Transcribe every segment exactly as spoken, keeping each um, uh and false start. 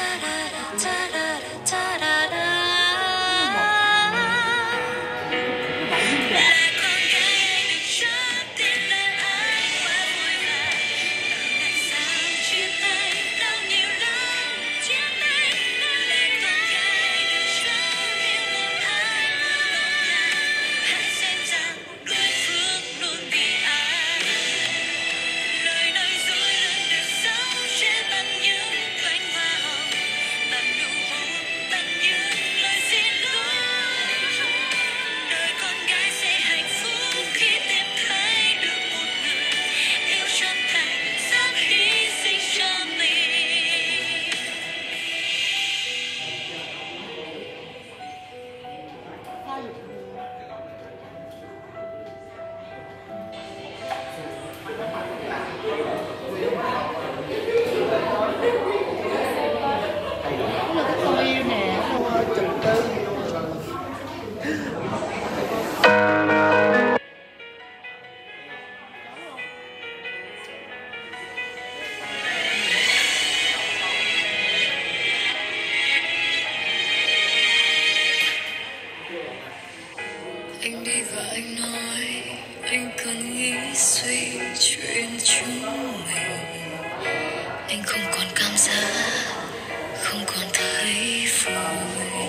Anh đi và anh nói anh cần nghĩ suy chuyện chúng mình. Anh không còn cảm giác, không còn thấy vui.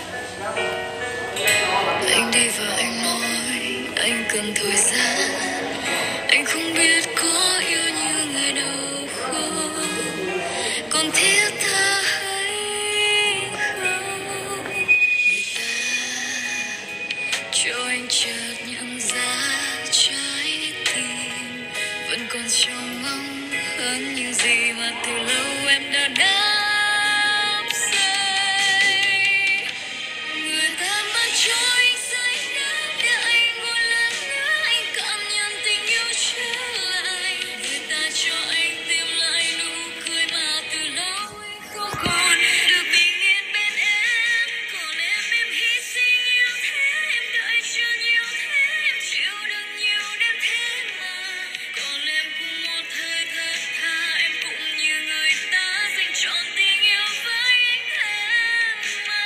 Anh đi và anh nói anh cần thời gian. Anh không biết có yêu như ngày đầu không, còn thiết tha hay không. Người ta cho anh chợt nhận ra trái tim vẫn còn trông mong hơn những gì mà từ lâu em đã đắm say. Người ta mang cho anh say đắm để anh một lần nữa anh cảm nhận tình yêu trở lại. Người ta cho anh tìm lại nụ cười mà từ lâu anh không còn được bình yên bên em. Còn em em hy sinh nhiều thế, em đợi chờ nhiều thế, em chịu đựng nhiều đêm thế mà. Còn em cũng một thời thật thà, em cũng như người ta dành trọn tình yêu với anh thế mà.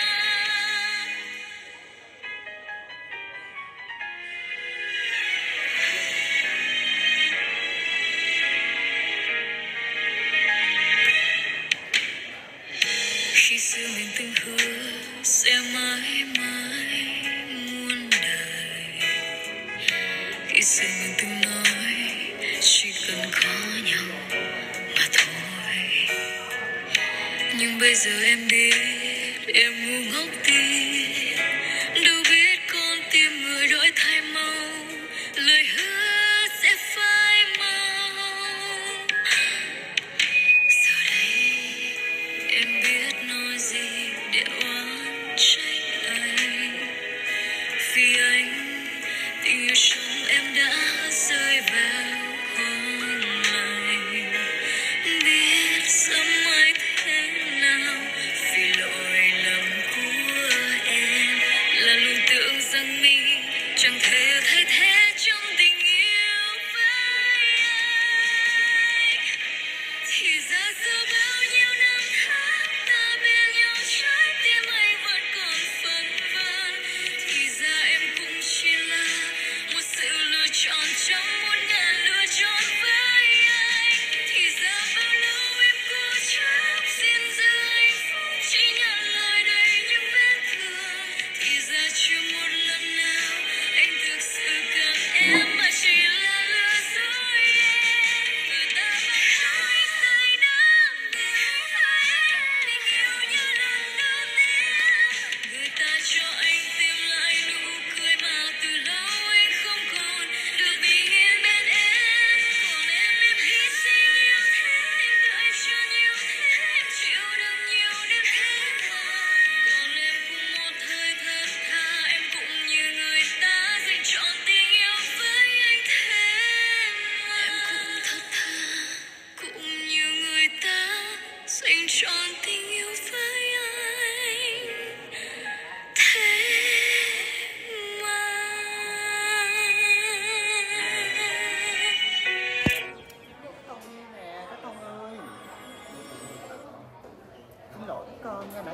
Khi xưa mình từng hứa sẽ mãi mãi muôn đời. Khi xưa mình từng nói chỉ cần có nhau mà thôi. Nhưng bây giờ em biết em ngu ngốc tin, đâu biết con tim người đổi thay mau, lời hứa sẽ phai mau. Giờ đây em biết nói gì để oán trách anh, vì anh tình yêu trong em đã rơi vào hoang lạnh. Biết sớm mai thế nào vì lỗi lầm của em là luôn tưởng rằng mình chẳng thể thay thế trong tình yêu với anh. Thì ra sau bao nhiêu năm tháng ta bên nhau, trái tim anh vẫn còn phân vân. Thì ra em cũng chỉ là một sự lựa chọn trong muôn ngàn lựa chọn với anh. Thì ra bao lâu em cố chấp xin giữ hạnh phúc, chỉ nhận lời đầy những vết thương. Thì ra chưa một lần nào anh thực sự cần em, mà chỉ là lừa dối em. Người ta vẫn nói say đắm yêu anh, tình yêu như lần đầu tiên. Người ta cho anh tìm lại nụ cười mà từ lâu anh không còn được bình yên bên em. Còn em em hy sinh nhiều thế, em đợi chờ nhiều thế, em chịu đựng nhiều đêm thế mà. Còn em cũng một thời thật thà, em cũng như người ta dành trọn tình yêu với anh thế mà. Em cũng thật thà, cũng như người ta dành trọn tình yêu với anh thế mà. Công nè, các con ơi. Xin lỗi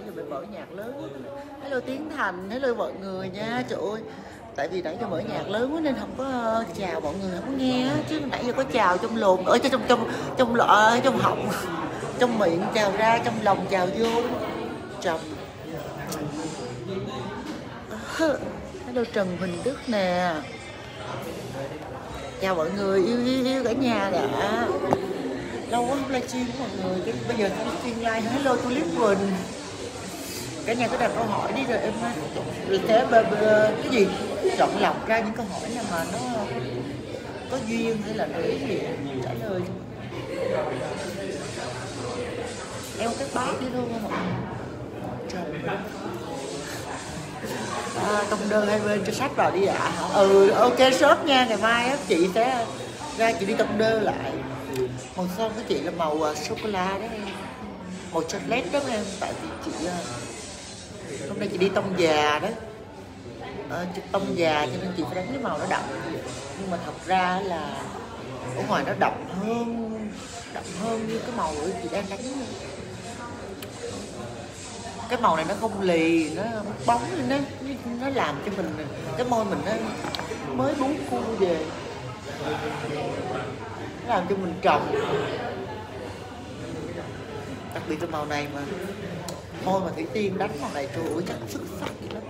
giờ mới mở nhạc lớn. Hello Tiến Thành, hello mọi người nha. Trời ơi, tại vì nãy giờ mở nhạc lớn quá nên không có chào mọi người, không có nghe chứ nãy giờ có chào trong lồn, ở trong trong trong lọ, trong họng, trong miệng chào ra, trong lòng chào vô. Chồng. Hello Trần Huỳnh Đức nè. Chào mọi người yêu yêu, yêu cả nhà đã. Lâu quá không livestream của mọi người, cái bây giờ không stream live. Hello Tulip Quỳnh. Cả nhà có đặt câu hỏi đi rồi em rồi thế cái gì chọn lọc ra những câu hỏi nào mà nó có duyên hay là cái gì trả lời. Em cái bát đi luôn không ạ? Trời. À, tông đơn hai bên cho sách vào đi ạ. À. Ừ ok shop nha, ngày mai á chị sẽ ra chị đi tông đơn lại. Màu son của chị là màu uh, sô cô la đó em, màu chocolate đó em, tại vì chị uh, hôm nay chị đi tông già đó, uh, chị tông già cho nên chị phải đánh cái màu nó đậm, nhưng mà thật ra là ở ngoài nó đậm hơn, đậm hơn như cái màu của chị đang đánh. Cái màu này nó không lì, nó bóng lên, nó nó làm cho mình cái môi mình nó mới bú cu về, nó làm cho mình trầm. Đặc biệt là màu này mà môi mà Thủy Tiên đánh màu này trời ơi chắc xuất sắc vậy lắm.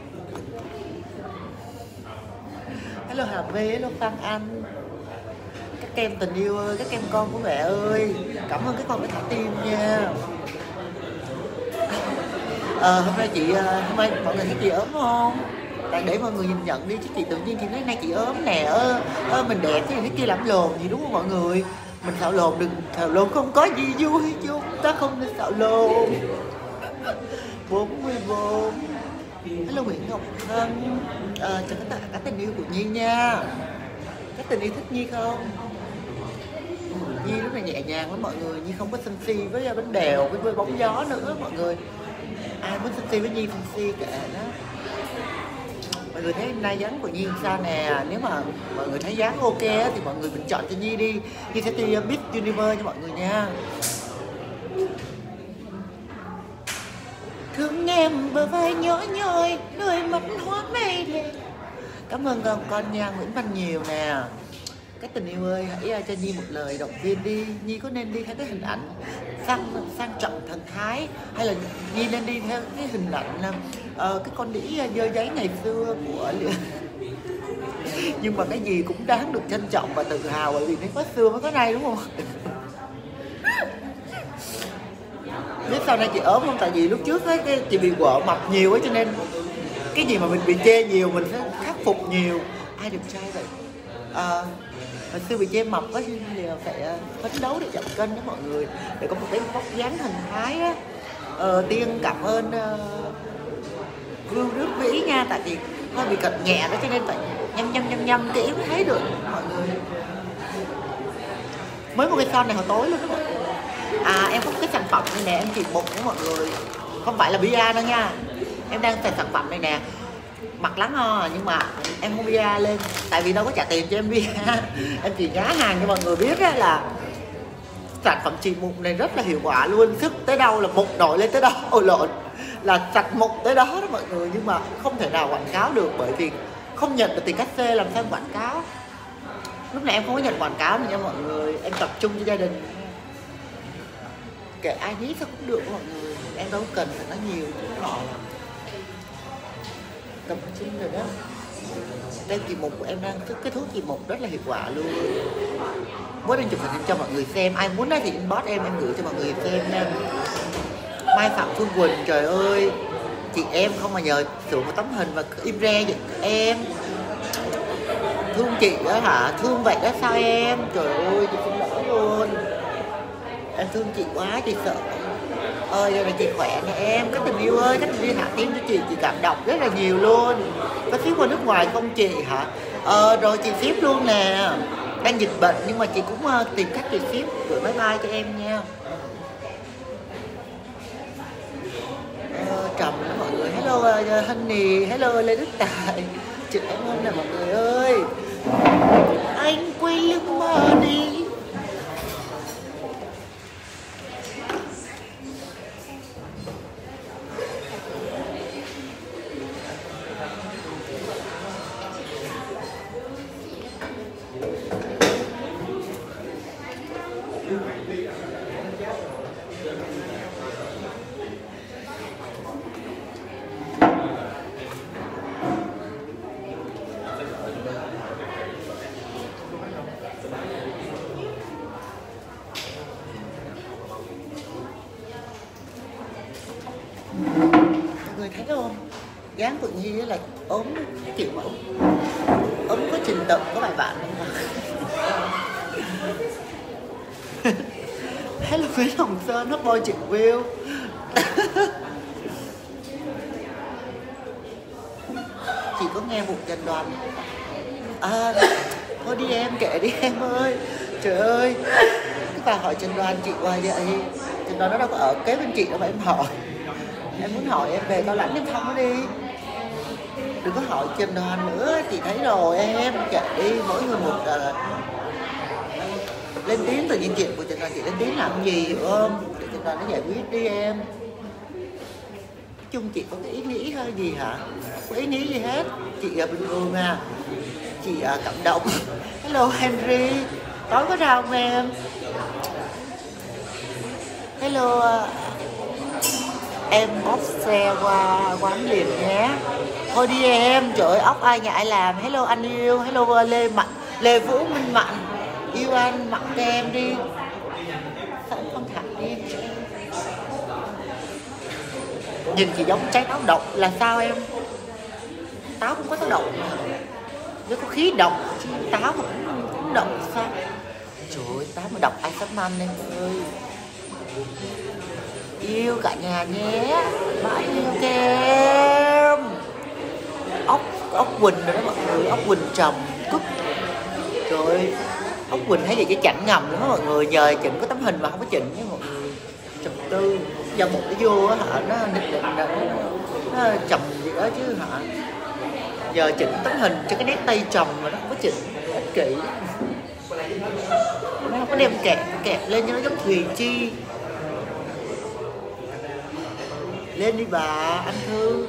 Hello Hà V, hello Phan Anh. Các kem tình yêu ơi, các kem con của mẹ ơi, cảm ơn các con đã thả tim nha. Ờ, hôm nay chị, hôm nay mọi người thấy chị ốm không? Tại để mọi người nhìn nhận đi chứ chị tự nhiên chị nói nay chị ốm nè, ơ, ơ mình đẹp thế này kia làm lồn gì đúng không mọi người? Mình xạo lồn đừng, xạo lồn không có gì vui, chúng ta không nên xạo lồn. bốn mươi bốn. Hello Nguyễn Ngọc Hân. Ờ, chào tất cả các tình yêu của Nhi nha. Các tình yêu thích Nhi không? Nhi rất là nhẹ nhàng với mọi người, Nhi không có sân si với bánh đèo, với, với bóng gió nữa mọi người. Ai muốn sân si với Nhi sân si kệ đó. Mọi người thấy nay dáng của Nhi sao nè? Nếu mà mọi người thấy dáng ok thì mọi người bình chọn cho Nhi đi. Nhi sẽ đi Miss Universe cho mọi người nha. Thương em bờ vai nhỏ nhoi, đôi mắt hóa mây đen. Cảm ơn con, con nha, Nguyễn Văn nhiều nè. Các tình yêu ơi, hãy cho Nhi một lời động viên đi. Nhi có nên đi theo cái hình ảnh sang sang trọng thần thái, hay là Nhi nên đi theo cái hình ảnh uh, cái con đĩ dơ giấy ngày xưa của nhưng mà cái gì cũng đáng được trân trọng và tự hào, bởi vì nó có xưa mới có nay đúng không? Biết sau này chị ốm không? Tại vì lúc trước ấy, cái chị bị quợ mập nhiều ấy, cho nên cái gì mà mình bị chê nhiều mình sẽ khắc phục nhiều. Ai đẹp trai vậy? À, hồi xưa bị chê mập quá thì phải phấn đấu để giảm cân đó mọi người, để có một cái vóc dáng thần thái á. Ờ, Tiên cảm ơn uh, Vương Đức Vĩ nha, tại vì hơi bị cận nhẹ đó cho nên phải nhâm nhâm nhâm nhâm kỹ mới thấy được mọi người. Mới một cái son này hồi tối luôn đó mọi người. À em có cái sản phẩm này nè, em chỉ bụng của mọi người, không phải là bia đâu nha. Em đang xài sản phẩm này nè, mặt lắng ho nhưng mà em không bia lên, tại vì đâu có trả tiền cho em bia. Em chỉ nhá hàng cho mọi người biết đó là sản phẩm trị mụn này rất là hiệu quả luôn, sức tới đâu là mụn nổi lên tới đó, ôi lộn là sạch mụn tới đó đó mọi người, nhưng mà không thể nào quảng cáo được bởi vì không nhận được tiền cát xê, làm sao quảng cáo. Lúc này em không có nhận quảng cáo nữa nha mọi người, em tập trung cho gia đình, kệ ai biết sao cũng được mọi người, em đâu cần phải nói nhiều chứ họ tập trung rồi đó. Đây kỳ mục của em đang cái thuốc kỳ mục rất là hiệu quả luôn. Mới đang chụp hình cho mọi người xem, ai muốn đó thì inbox em em gửi cho mọi người xem nha. Mai Phạm Phương Quỳnh, trời ơi chị em không mà nhờ sửa một tấm hình và im re vậy em. Thương chị đó hả? Thương vậy đó sao em? Trời ơi chị xin lỗi luôn. Em thương chị quá, chị sợ. Ơi đây là chị khỏe nè em. Các tình yêu ơi, các tình yêu hạ tim cho chị, chị cảm động rất là nhiều luôn. Có ship qua nước ngoài không chị hả? Ờ rồi chị ship luôn nè. Đang dịch bệnh nhưng mà chị cũng uh, tìm cách chị ship gửi máy bay cho em nha. Ờ, trầm đó mọi người. Hello uh, Honey, hello Lê Đức Tài. Chị cảm ơn nè mọi người ơi. Anh quay lưng mà đi. người thấy không? Dáng tự nhiên là ốm kiểu ốm ốm có trình tự có bài bản không mà. Hello Nguyễn Hồng Sơn, nó boy chuyện view. Chị có nghe một Trần Đoàn. À, thôi đi em, kệ đi em ơi. Trời ơi, cái bà hỏi Trần Đoàn chị hoài vậy. Trần Đoàn nó đâu có ở kế bên chị đâu mà em hỏi. Em muốn hỏi em về tao lãnh em không nó đi. Đừng có hỏi Trần Đoàn nữa, chị thấy rồi em, kệ đi, mỗi người một uh, lên tiếng. Tự nhiên chuyện của Trần Đoàn chị lên tiếng làm gì hiểu không? Để Trần Đoàn nó giải quyết đi em. Nói chung chị có cái ý nghĩ hơi gì hả? Không có ý nghĩ gì hết. Chị uh, bình thường à. Chị uh, cảm động. Hello Henry, tối có ra không em? Hello uh, em bóp xe qua quán liền nhé. Thôi đi em, trời ơi ốc ai ngại làm. Hello anh yêu, hello Lê Mạnh, Lê Vũ Minh Mạnh. Yêu anh, mặc cho em đi. Sao em không thẳng đi em cho em. Nhìn chị giống trái táo độc là sao em? Táo cũng có táo độc mà. Nếu có khí độc, táo mà cũng, cũng độc sao? Trời ơi, táo mà độc ai sắp ăn em ơi. Yêu cả nhà nhé. Bye yêu kem. Ốc, ốc Quỳnh rồi đó mọi người, ốc Quỳnh trầm cúc. Trời ơi, ốc Quỳnh thấy vậy chứ chảnh ngầm nữa mọi người. Nhờ chỉnh có tấm hình mà không có chỉnh nha mọi người. Trầm tư, do một cái vô á hả, nó định định nó, nó trầm gì đó chứ hả. Giờ chỉnh tấm hình cho cái nét tay trầm mà nó không có chỉnh, ích kỷ. Nó không có đem kẹp, kẹp lên cho nó giống Thùy Chi. Lên đi bà, anh Thư.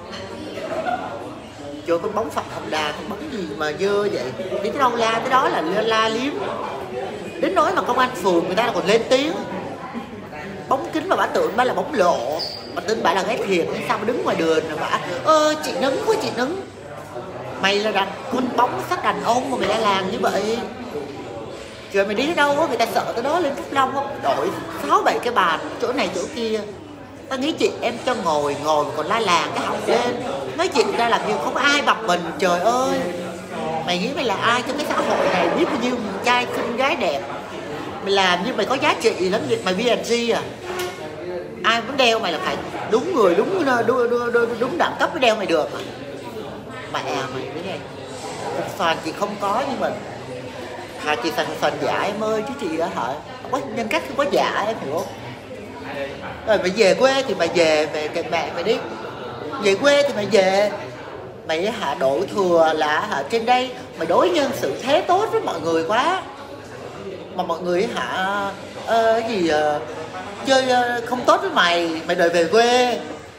Trời, con bóng Phạm Hồng Đà, con bóng gì mà dơ vậy? Đi tới đâu la tới đó là la, la liếm. Đến nỗi mà công an phường người ta còn lên tiếng. Bóng kính mà bà tưởng bà là bóng lộ. Bà tưởng bà là gái thiệt, sao mà đứng ngoài đường mà bà ơ chị nứng quá chị nứng. Mày là đàn con bóng sắc đàn ông mà mày đã làm như vậy. Trời, mày đi tới đâu á, người ta sợ tới đó lên Phúc Long á, đổi sáu bảy cái bàn chỗ này chỗ kia. Tao nghĩ chị em cho ngồi ngồi còn la làng cái họng lên. Nói chuyện ra làm như không có ai bập mình. Trời ơi, mày nghĩ mày là ai trong cái xã hội này, biết bao nhiêu trai xinh gái đẹp. Mày làm như mày có giá trị lắm vậy. Mày vê en giê à? Ai muốn đeo mày là phải đúng người, đúng đúng, đúng, đúng đẳng cấp mới đeo mày được à? Mẹ mày cái này cục sàn chị không có, nhưng mà hà chị sàn sàn giả em ơi, chứ chị đã hả không có nhân cách, không có giả em hiểu không? Rồi mày về quê thì mày về về kệ mẹ mày đi. Về quê thì mày về. Mày hả đổ thừa là hả trên đây mày đối nhân xử thế tốt với mọi người quá. Mà mọi người hả uh, cái gì uh, chơi uh, không tốt với mày, mày đòi về quê.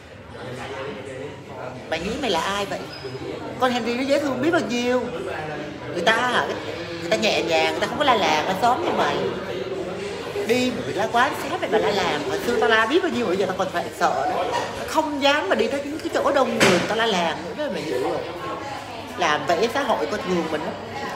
Mày nghĩ mày là ai vậy? Con Henry nó dễ thương biết bao nhiêu. Người ta hả, người ta nhẹ nhàng, người ta không có la làng, la xóm như mày. Đi mà bị la quán xé mày mà la làng. Hồi xưa tao la biết bao nhiêu, bây giờ tao còn phải sợ đó. Không dám mà đi tới những cái chỗ đông người tao la làng nữa đó, mày hiểu rồi. Làm vậy xã hội có thường mình đó.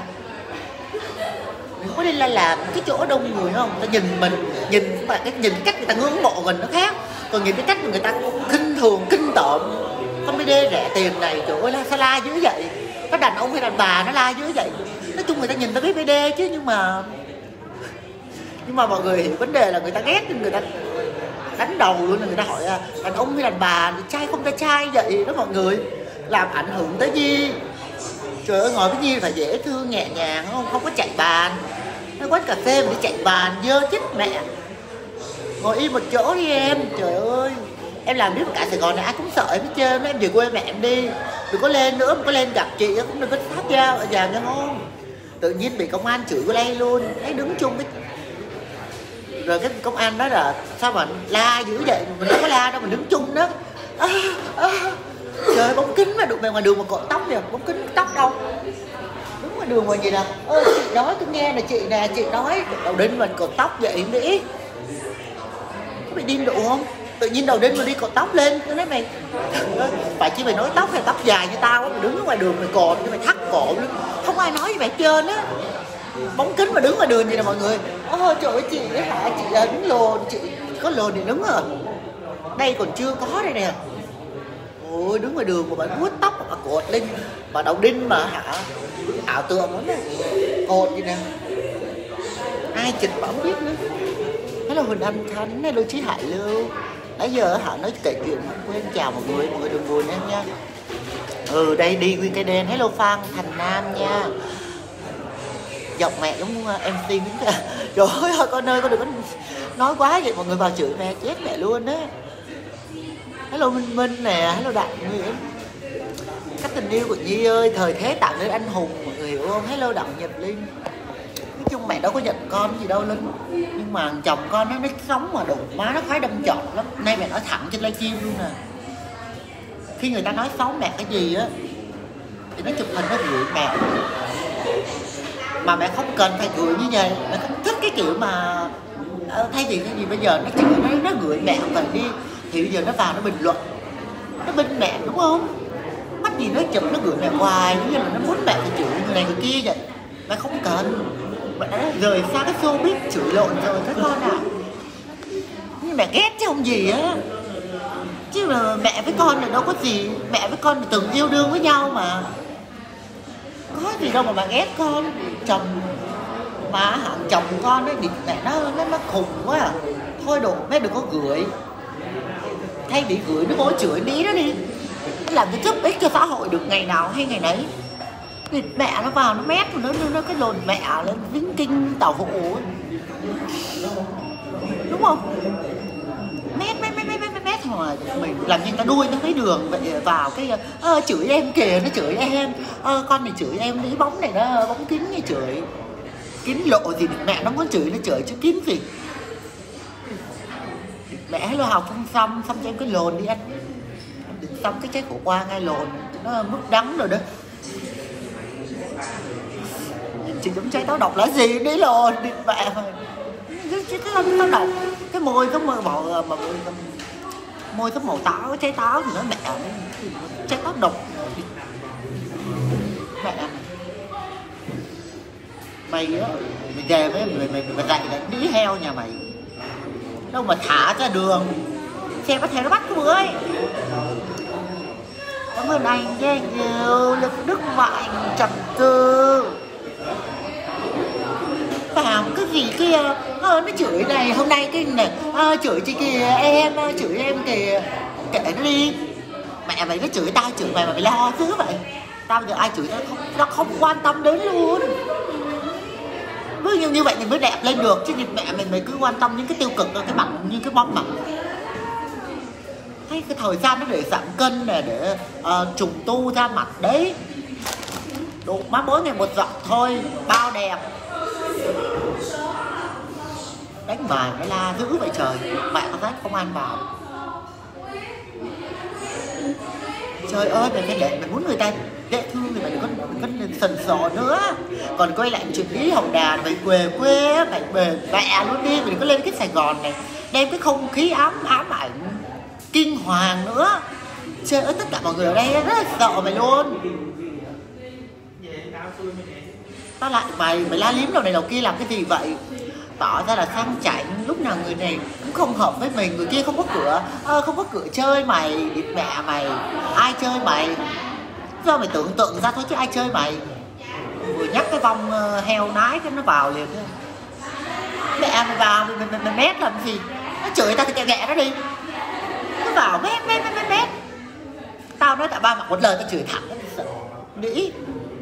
Mình không có đi la làm cái chỗ đông người không? Người ta nhìn mình, nhìn mà cái nhìn cách người ta ngưỡng mộ mình nó khác. Còn nhìn cái cách người ta khinh thường, kinh tởm. Không biết đê rẻ tiền này, trời ơi, sao la dữ vậy? Có đàn ông hay đàn bà nó la dữ vậy? Nói chung người ta nhìn ta biết bê đê chứ, nhưng mà nhưng mà mọi người hiểu vấn đề là người ta ghét, người ta đánh đầu luôn, là người ta hỏi là đàn ông hay đàn bà, trai không ta trai vậy đó mọi người. Làm ảnh hưởng tới Nhi. Trời ơi, ngồi với Nhi phải dễ thương nhẹ nhàng không, không có chạy bàn. Nó quán cà phê mà đi chạy bàn dơ chết mẹ. Ngồi im một chỗ đi em, trời ơi. Em làm biết cả Sài Gòn này ai cũng sợ em hết trơn. Em về quê mẹ em đi, đừng có lên nữa, mà có lên gặp chị cũng đừng có sát dao ở nhà nghe không. Tự nhiên bị công an chửi lay luôn, thấy đứng chung với. Rồi cái công an đó là sao mà la dữ vậy, mình không có la đâu, mình đứng chung đó. À, à, trời, bóng kính mà đụng về ngoài đường mà cột tóc nè, bóng kính tóc đâu. Đúng ngoài đường mà gì nè, ơ chị nói tôi nghe là chị nè, chị nói đầu đinh mình cột tóc vậy đi. Có bị điên độ không? Tự nhiên đầu đinh mà đi cột tóc lên, tôi nói mày phải chỉ mày nói tóc hay tóc dài như tao á, mày đứng ở ngoài đường mày cột cho mày thắt cổ luôn, không ai nói với mày hết trơn á. Bóng kính mà đứng ngoài đường vậy nè mọi người. Ôi trời ơi, chị ấy hả, chị đứng lồn, chị có lồn thì đứng rồi. Đây còn chưa có đây nè. Ôi đứng ngoài đường mà bà vuốt tóc mà bà cột lên mà đầu đinh mà hả, ảo tưởng lắm đấy, cột gì nè, ai chụp bà không biết nữa. Hello Huỳnh Anh Khánh, hello Chí Hải Lưu. Nãy giờ hả nói kể chuyện không quên chào mọi người, mọi người đừng buồn em nha. Ừ đây đi Quy Cây Đen, hello Phan Thành Nam nha. Giọng mẹ giống em xê đúng không? Trời ơi con ơi con đừng có nói quá vậy mọi người vào chửi mẹ chết mẹ luôn á. Hello Minh Minh nè, hello Đặng Nguyễn. Các tình yêu của Nhi ơi, thời thế tặng đến anh hùng mọi người hiểu không? Hello Đặng Nhật Linh. Nói chung mẹ đâu có giận con gì đâu Linh, nhưng mà chồng con nó nó sống mà đụng má nó khoái đâm chọt lắm. Nay mẹ nói thẳng trên livestream luôn nè, khi người ta nói xấu mẹ cái gì á thì nó chụp hình nó gửi mẹ, mà mẹ không cần phải gửi như vậy. Mẹ không thích cái kiểu mà thay vì cái gì bây giờ nó chửi nó, nó gửi mẹ cần đi thì bây giờ nó vào nó bình luận, nó bên mẹ đúng không? Mắt gì nó chụp nó gửi mẹ hoài, như là nó muốn mẹ phải chửi người này người kia vậy. Mẹ không cần, mẹ đã rời xa cái showbiz chửi lộn rồi các con ạ. À. Nhưng mẹ ghét chứ không gì á, chứ mà mẹ với con là đâu có gì, mẹ với con là từng yêu đương với nhau mà, có gì đâu mà bà ghét con. Chồng mà hẳn chồng con ấy, mẹ nó nó nó khùng quá à. Thôi đồ mẹ đừng có gửi, thay vì gửi nó mỗi chửi lý đó đi, làm cái giúp ích cho xã hội được ngày nào hay ngày nấy. Thì mẹ nó vào nó mét nó nó cái lồn mẹ lên dính kinh tàu hộ đúng không? Mét mét mét mét mét mét mà mình làm như ta đuôi nó thấy đường vậy vào cái ơ chửi em kìa, nó chửi em ơ con này chửi em lấy bóng này nó bóng kính như chửi kính lộ gì mẹ nó muốn chửi nó chửi chứ kính gì. Mẹ hello học không xong xong cho em cái lồn đi anh, đừng xong cái trái khổ qua ngay lồn nó mức đắng rồi đó. Chị giống trái táo độc là gì đấy lồn đi mẹ thôi, cái táo độc cái môi có môi bỏ mà môi có màu táo trái táo thì nó mẹ trái táo độc mẹ mày á, mày về với mày mày mày dạy là đi heo nhà mày đâu mà thả ra đường xe có thể nó bắt cái bữa. Cảm ơn anh với nhiều lực đức mạnh trầm tư vào cái gì kia ờ, nó chửi này hôm nay cái này à, chửi chị kìa em chửi em kìa kệ nó đi. Mẹ mày nó chửi tao chửi mày mà mày lo chứ vậy, tao giờ ai chửi nó không, nó không quan tâm đến luôn. Cứ như, như vậy thì mới đẹp lên được chứ mẹ mày mày cứ quan tâm những cái tiêu cực cái mặt như cái bóng mặt. Hay cái thời gian nó để giảm cân này để uh, trùng tu ra mặt đấy, đủ má mỗi ngày một giọt thôi bao đẹp. Đánh bài nó la dữ vậy trời, mẹ có thấy không ăn vào. Trời ơi mày phải để mày muốn người ta dễ thương thì mày đừng có, đừng có sần sò nữa. Còn quay lại chuyện Lý Hồng Đà mày quê quê mày bề mẹ luôn đi, mày đừng có lên cái Sài Gòn này đem cái không khí ám ám ảnh kinh hoàng nữa. Trời ơi tất cả mọi người ở đây rất là sợ mày luôn. Tao lại mày mày la liếm đầu này đầu kia làm cái gì vậy, tỏ ra là sang chảnh, lúc nào người này cũng không hợp với mình, người kia không có cửa à, không có cửa chơi mày, địt mẹ mày ai chơi mày, do mày tưởng tượng ra thôi chứ ai chơi mày. Vừa nhắc cái vong uh, heo nái cái nó vào liền đó. Mẹ mày vào mày, mày, mày mét làm gì, nó chửi tao thì kệ ghẹ nó đi, nó vào mét mét mét mét mét. Tao nói tại ba mặt một lời tao chửi thẳng nghĩ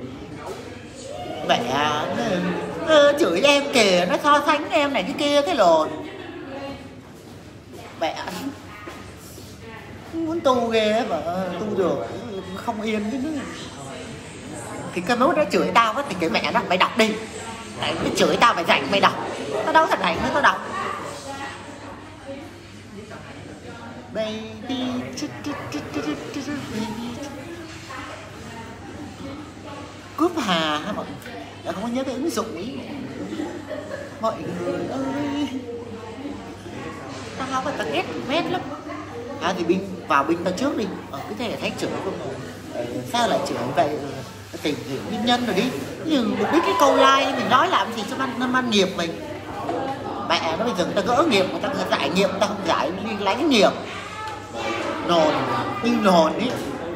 mẹ ờ, chửi em kìa, nó so sánh em này cái kia cái lồn mẹ muốn tu ghê mà tu được không yên cái nữa. Thì cái mốt nó chửi tao á thì cái mẹ nó mày đọc đi, tại nó chửi tao mày rảnh mày đọc, tao đâu thật rảnh nữa tao đọc. Baby cướp hà hả mọi người? Đã không có nhớ cái ứng dụng ý. Mọi người ơi, tao phải tao ghét mét lắm. À thì Binh vào Binh tao trước đi, ờ, cứ thế là thấy chửi không ờ, sao lại chửi vậy, ờ, tìm hiểu nguyên nhân rồi đi. Nhưng mục đích cái câu like mình nói làm gì cho ăn ăn nghiệp mình. Mẹ nó bây giờ người ta gỡ nghiệp, người ta giải nghiệp, người ta không giải đi lấy nghiệp. nồn như nồn ấy,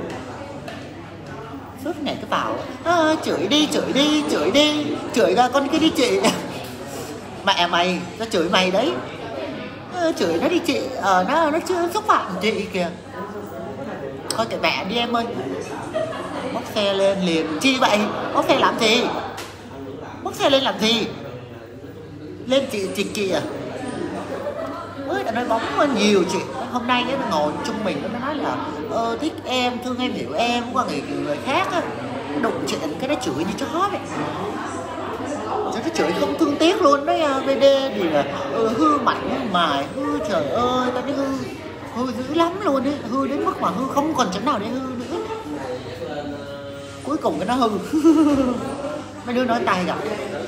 suốt ngày cứ bảo à, chửi đi chửi đi chửi đi chửi ra con kia đi chị. Mẹ mày nó chửi mày đấy, à, chửi nó đi chị, ờ nó nó chưa xúc phạm chị kìa. Thôi kệ mẹ đi em ơi, bốc xe lên liền. Chi vậy? Bốc xe làm gì? Bốc xe lên làm gì? Lên chị chị chị à? Ơi đã nói bóng nhiều chị. Hôm nay nó ngồi chung mình nó nói là ờ, thích em, thương em, hiểu em, qua người người khác á, đụng chuyện cái nó chửi như chó vậy. Nó chửi không thương tiếc luôn đấy. vê đê thì là ừ, hư mặt hư mài hư, trời ơi tao nói hư hư dữ lắm luôn ấy, hư đến mức mà hư không còn chỗ nào để hư nữa. Cuối cùng cái nó hư. Mấy đứa nói tay gặp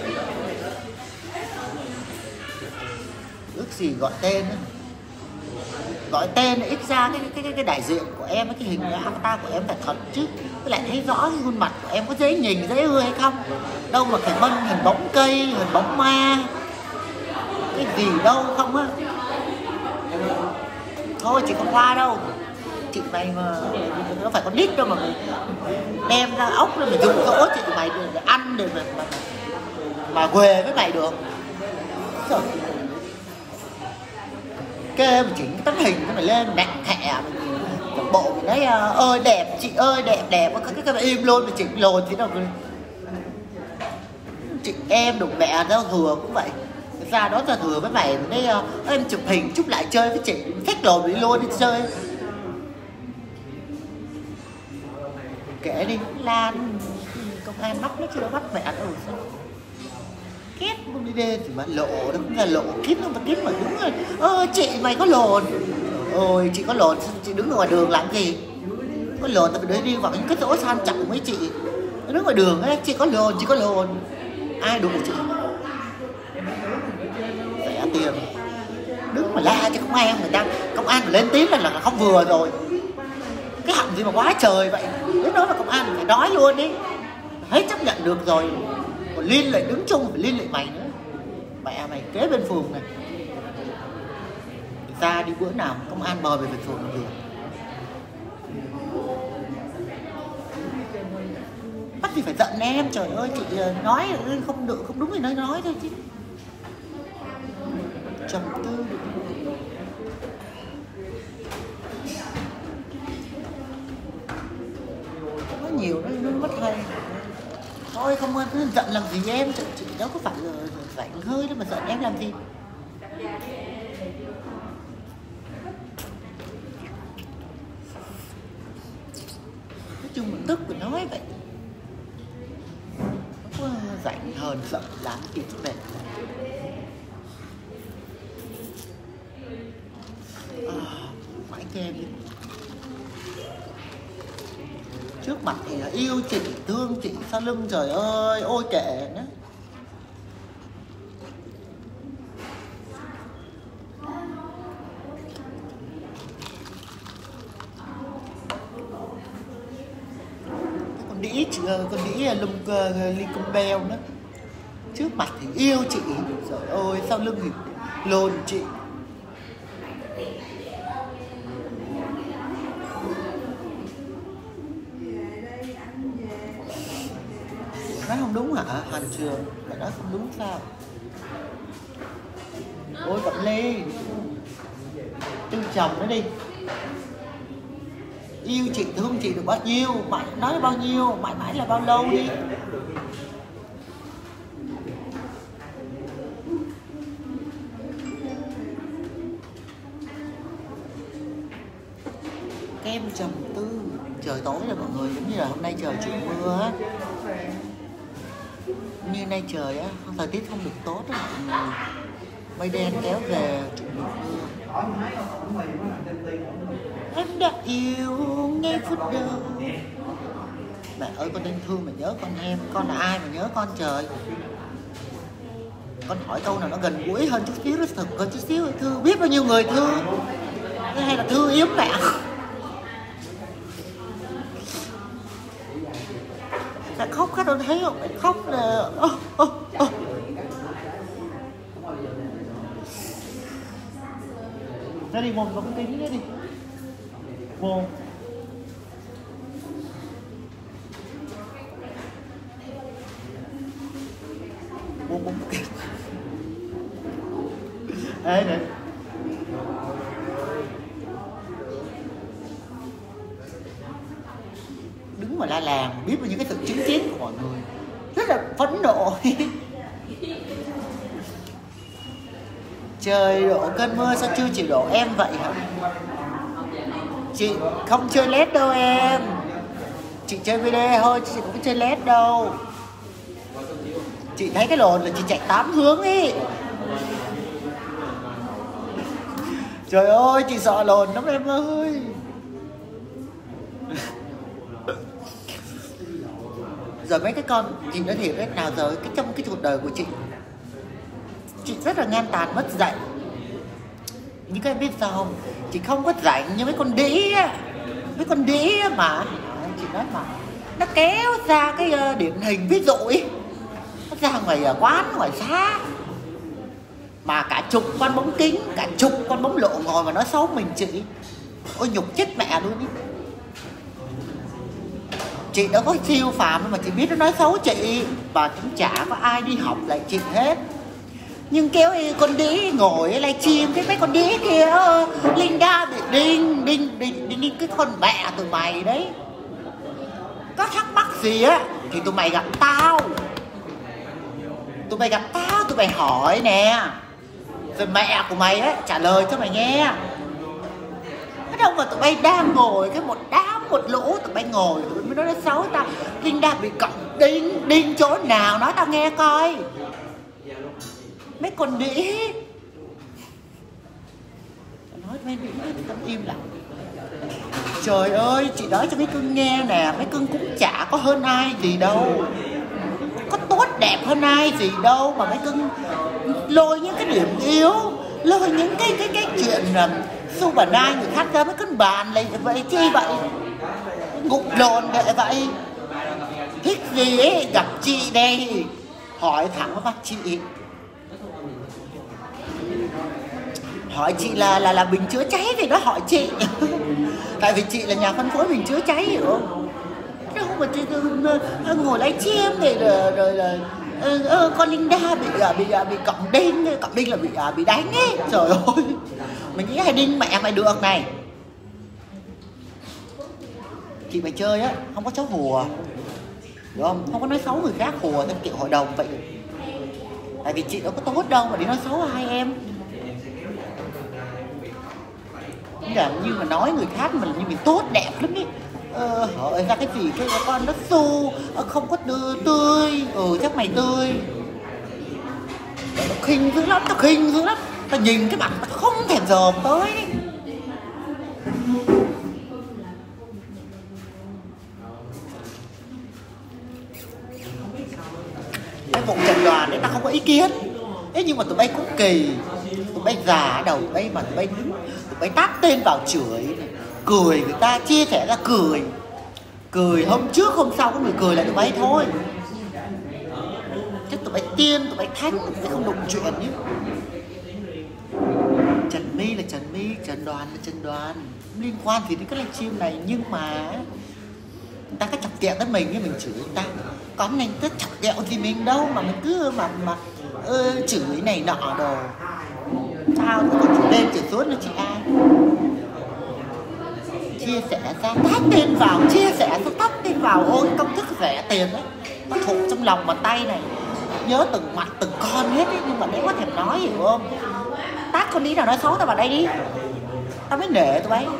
ước gì gọi tên ấy. Gọi tên ít ra cái cái cái, cái đại diện của em, cái hình cái avatar của em phải thật chứ, với lại thấy rõ cái khuôn mặt của em có dễ nhìn dễ ưa hay không. Đâu mà phải mân hình bóng cây, hình bóng ma, cái gì đâu không á. Thôi chị không qua đâu, chị mày mà nó phải có đít đâu mà mày đem ra ốc ra mà dùng dỗ chị mày để ăn để mà mà, mà quề với mày được. Trời, kê mà chỉnh cái tấm hình nó mày lên nặng thẻ bộ mình nói ơi đẹp chị ơi đẹp đẹp cái cái im luôn mà chỉnh lồn thế nào chị em đụng mẹ giao thừa cũng vậy, ra đó giao thừa với mày đấy, em chụp hình chúc lại chơi với chị, thích lồn đi luôn đi chơi. Kể đi Lan, công an bắt nó chưa bắt mẹ ăn ừ sao két bông đi đê thì mà lộ nó cũng là lộ, kiếm không mà kiếm mà đúng rồi. Ơ chị mày có lồn, ôi chị có lồn chị đứng ở ngoài đường làm gì? Có lồn tao phải đi vào những cái chỗ sang trọng với chị, đứng ngoài đường ấy, chị có lồn chị có lồn, ai đụng chị rẻ tiền, đứng mà la cho công an người ta, công an lên tiếng là là không vừa rồi. Cái hận gì mà quá trời vậy, đến đó là công an phải nói luôn đi, hết chấp nhận được rồi. Còn Liên lại đứng chung phải liên lại mày nữa, mẹ mày kế bên phường này, ra đi bữa nào công an mời về phường làm việc, bắt thì phải giận em. Trời ơi chị nói không được không đúng thì nói nói thôi chứ. Trầm tư nói nhiều nó nó mất hay. Thôi không ơi, cứ giận làm gì em, chị, chị đâu có phải là rảnh hơi đâu mà giận em làm gì. Nói chung là tức rồi nói vậy, không có rảnh hờn giận làm gì cho mệt. À, phải kem đi. Trước mặt thì là yêu chị, thương chị, sau lưng trời ơi, ôi kệ nữa. Con đĩ, con đĩ lung ly cung beo nữa. Trước mặt thì yêu chị, trời ơi, sau lưng thì lồn chị. Nói không đúng hả? Hành trường mày nói không đúng sao? Ôi Cẩm Ly, tin chồng nó đi. Yêu chị thương chị được bao nhiêu, mãi nói là bao nhiêu, mãi mãi là bao lâu đi. Kem trầm tư. Trời tối rồi mọi người, giống như là hôm nay trời chuyển mưa á. Như nay trời á, thời tiết không được tốt á mọi người. Mây đen kéo về, chuyển mưa. Em đã yêu ngay phút đầu. Mẹ ơi con nên thương mà nhớ con em. Con là ai mà nhớ con trời. Con hỏi câu nào nó gần gũi hơn chút xíu, nó thực hơn chút xíu. Thương biết bao nhiêu người thương, hay là thương yếm mẹ. Đã khóc các bạn thấy không? Khóc là oh, oh, oh. Ra đi ngồi vào cái kính đấy đi. không? Buông buông kìa. Đấy đấy. Đứng mà la làng biết bao nhiêu cái sự chứng kiến của mọi người, rất là phẫn nộ. Trời đổ cơn mưa sao chưa chịu đổ em vậy hả? Chị không chơi led đâu em. Chị chơi video thôi, chị không chơi led đâu. Chị thấy cái lồn là chị chạy tám hướng ý. Trời ơi, chị sợ lồn lắm em ơi. Rồi mấy cái con, chị nói thiệt đấy, nào giờ cái trong cái cuộc đời của chị, chị rất là ngang tàn mất dạy. Nhưng các em biết sao không? Chị không có rảnh như mấy con đĩ á. Mấy con đĩ á mà chị nói mà nó kéo ra cái uh, điển hình ví dụ ý. Nó ra ngoài uh, quán, ngoài xã mà cả chục con bóng kính, cả chục con bóng lộ ngồi mà nói xấu mình chị. Ôi nhục chết mẹ luôn ý. Chị đã có siêu phàm mà chị biết nó nói xấu chị. Và cũng chả có ai đi học lại chị hết. Nhưng kéo con đĩ ngồi livestream cái mấy con đĩ kia, Linda bị đinh đinh đinh đinh đinh cái con mẹ tụi mày đấy. Có thắc mắc gì á thì tụi mày gặp tao. Tụi mày gặp tao, tụi mày hỏi nè. Rồi mẹ của mày á trả lời cho mày nghe. Cái đâu mà tụi bay đang ngồi cái một đám một lũ tụi bay ngồi tụi mới nói xấu tao. Linda bị cộng đinh đinh chỗ nào nói tao nghe coi. Mấy con đĩ nói mấy đĩ tâm im lặng. Trời ơi, chị nói cho mấy cưng nghe nè, mấy cưng cũng chả có hơn ai gì đâu, có tốt đẹp hơn ai gì đâu mà mấy cưng lôi những cái điểm yếu, lôi những cái cái cái chuyện là su bà nai người khác ra mấy cưng bàn lại vậy chi vậy, ngục lồn vậy vậy. Thích gì ấy gặp chị đây hỏi thẳng vào mặt chị. Hỏi chị là là là bình chữa cháy thì nó hỏi chị. Tại vì chị là nhà phân phối bình chữa cháy hiểu không? Chứ không mà chị ngồi livestream thì rồi rồi là con Linda bị bị bị cộng đinh, cộng đinh là bị bị đánh ấy. Trời ơi. Mình nghĩ hay đinh mẹ mày được này. Chị mày chơi á, không có cháu hùa. Đúng không? Không có nói xấu người khác hùa theo kiểu hội đồng vậy. Tại vì chị đâu có tốt đâu mà đi nói xấu hai em. Nhưng mà nói người khác mình như mình tốt đẹp lắm ý. Ờ, hỏi ra cái gì cái con nó xu, không có tươi, tươi. Ừ chắc mày tươi. Tao khinh dữ lắm, tao khinh dữ lắm. Tao nhìn cái mặt tao không thèm dòm tới. Cái vụ Trần Đoàn đấy tao không có ý kiến. Thế nhưng mà tụi bay cũng kỳ. Tụi bay già đầu tụi bay mà tụi bay đứng, tụi bay tát tên vào chửi, cười người ta chia sẻ ra cười. Cười hôm trước hôm sau có người cười lại tụi bay thôi. Chứ tụi bay tiên, tụi bay thánh, tụi bay không đụng chuyện nhé. Trần My là Trần My, Trần Đoàn là Trần Đoàn. Không liên quan gì đến cái livestream này. Nhưng mà người ta có chọc kẹo tới mình, mình chửi người ta. Con này cứ chọc kẹo gì mình đâu mà mình cứ mà mà ơ, chửi này nọ đồ. Sao nó còn chủ lên chửi xuống là chị ai. Chia sẻ ra, tát tên vào, chia sẻ ra, tát tên vào. Ôi công thức rẻ tiền đấy. Nó thuộc trong lòng bàn tay này. Nhớ từng mặt từng con hết ấy. Nhưng mà đấy có thèm nói hiểu không. Tát con đi nào nói xấu tao vào đây đi. Tao mới nể tụi bay.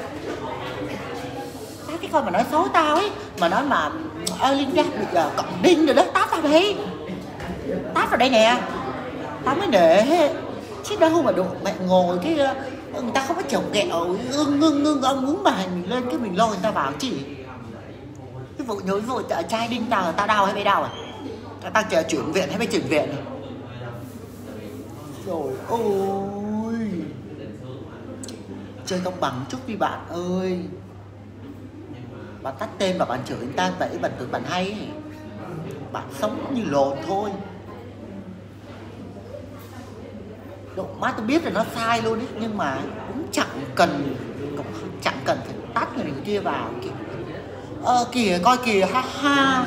Tát cái con mà nói xấu tao ấy. Mà nói mà ơ Linda bị uh, cộng đinh rồi đó. Tát vào đây. Tát vào đây nè. Tao mới nể hết. Chứ đâu mà độ mẹ ngồi cái uh, người ta không có chồng kẹo ngưng ngưng ngưng ông muốn bài mình lên cái mình lôi người ta vào chỉ. Cái vụ nhớ vụ trai đinh tao tao đau hay bay đau à? Tao chờ chuyển viện hay bay chuyển viện này. Rồi ôi. Chơi công bằng chút đi bạn ơi. Bạn tắt tên và bạn chửi người ta vậy bạn tự bạn hay. Bạn sống như lồn thôi. Độ má tôi biết là nó sai luôn ấy. Nhưng mà cũng chẳng cần cũng chẳng cần phải tát người này người kia vào kìa. Ờ kìa coi kìa, ha ha.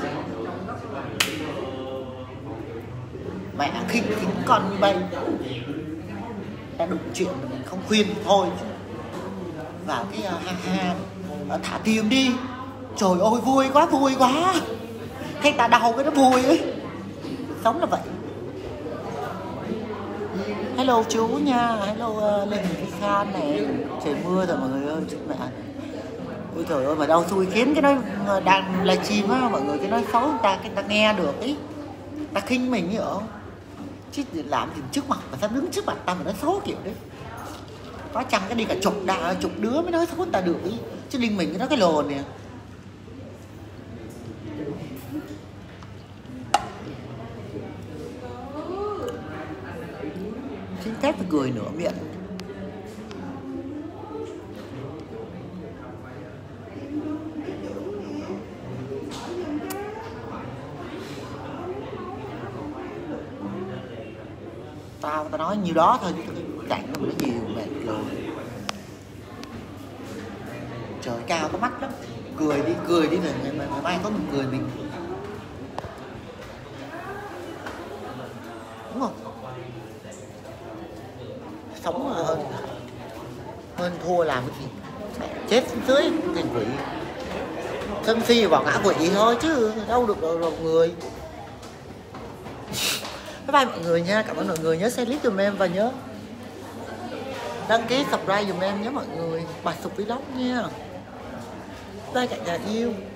Mẹ khinh khinh con như bay. Đã đụng chuyện mình không khuyên thôi. Vào cái uh, ha ha, uh, thả tiền đi. Trời ơi vui quá, vui quá. Thấy ta đau cái nó vui ấy. Sống là vậy. Hello chú nha, hello uh, Lê Huỳnh Thị Khan này. Trời mưa rồi mọi người ơi, chúc mẹ. Ôi trời ơi mà đau xui khiến cái nói đang livestream á mọi người, cái nói xấu người ta, cái ta nghe được ý. Ta khinh mình hiểu không? Chứ làm gì trước mặt mà sao đứng trước mặt ta mà nói xấu kiểu đấy. Có chăng cái đi cả chục đà, chục đứa mới nói xấu người ta được ý. Chứ riêng mình cái nói cái lồn nè. Xin phép phải cười nửa miệng. Tao tao nói nhiêu đó thôi chứ cảnh nó nó nhiều mệt rồi. Trời cao có mắt lắm. Cười đi, cười đi rồi ngày mai, ngày mai có mình cười mình. Đúng không? Sống hơn hơn thua làm cái gì. Chết dưới thành quỷ. Sân si vào ngã quỷ thôi chứ đâu được đâu, đâu người. Bye bye mọi người nha, cảm ơn mọi người, nhớ share clip dùm em và nhớ đăng ký subscribe dùm em nhé mọi người. Bà Sụp Vlog nha. Bye cả nhà yêu.